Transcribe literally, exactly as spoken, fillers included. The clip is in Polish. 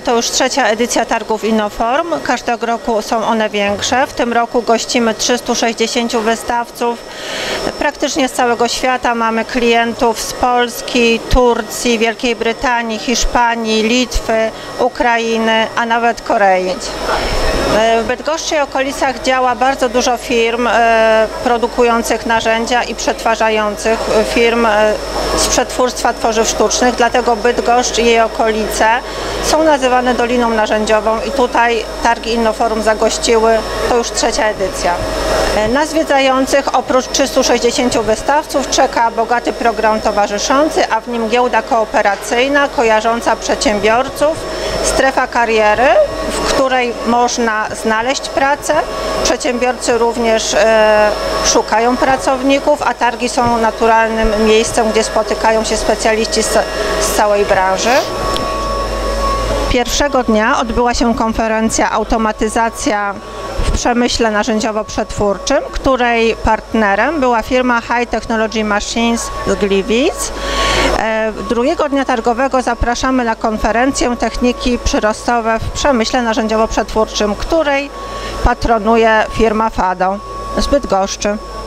To już trzecia edycja targów Innoform. Każdego roku są one większe. W tym roku gościmy trzystu sześćdziesięciu wystawców. Praktycznie z całego świata mamy klientów z Polski, Turcji, Wielkiej Brytanii, Hiszpanii, Litwy, Ukrainy, a nawet Korei. W Bydgoszczy i okolicach działa bardzo dużo firm e, produkujących narzędzia i przetwarzających firm e, z przetwórstwa tworzyw sztucznych, dlatego Bydgoszcz i jej okolice są nazywane Doliną Narzędziową i tutaj targi Innoforum zagościły, to już trzecia edycja. E, na zwiedzających oprócz trzystu sześćdziesięciu wystawców czeka bogaty program towarzyszący, a w nim giełda kooperacyjna kojarząca przedsiębiorców, strefa kariery, w której można znaleźć pracę. Przedsiębiorcy również e, szukają pracowników, a targi są naturalnym miejscem, gdzie spotykają się specjaliści z, z całej branży. Pierwszego dnia odbyła się konferencja Automatyzacja w przemyśle narzędziowo-przetwórczym, której partnerem była firma High Technology Machines z Gliwic. Drugiego dnia targowego zapraszamy na konferencję Techniki przyrostowe w przemyśle narzędziowo-przetwórczym, której patronuje firma Fado z Bydgoszczy.